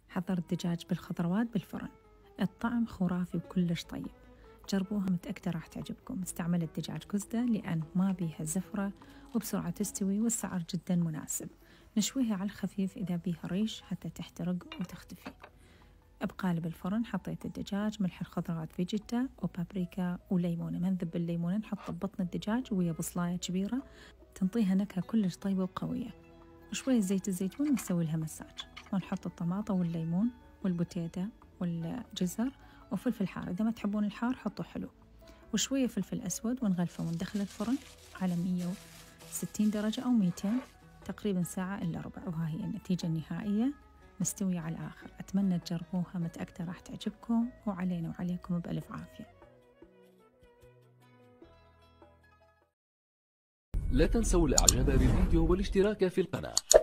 حضرت دجاج بالخضروات بالفرن، الطعم خرافي وكلش طيب، جربوها متأكدة راح تعجبكم. استعملت دجاج كزدة لأن ما بيها زفرة وبسرعة تستوي، والسعر جدا مناسب. نشويها على الخفيف إذا بيها ريش حتى تحترق وتختفي. بقالب الفرن حطيت الدجاج، ملح الخضروات فيجيتا وبابريكا وليمونة. ما نذب الليمونة، نحط ببطن الدجاج ويا بصلاية كبيرة تنطيها نكهة كلش طيبة وقوية، وشوية زيت الزيتون ونسوي لها مساج، ونحط الطماطة والليمون والبوتيتا والجزر وفلفل حار. إذا ما تحبون الحار حطوا حلو، وشوية فلفل أسود، ونغلفه وندخل الفرن على 160 درجة أو 200 تقريبا ساعة إلا ربع. وها هي النتيجة النهائية مستوية على الآخر. أتمنى تجربوها، متأكدة راح تعجبكم، وعلينا وعليكم بألف عافية. لا تنسوا الإعجاب بالفيديو والاشتراك في القناة.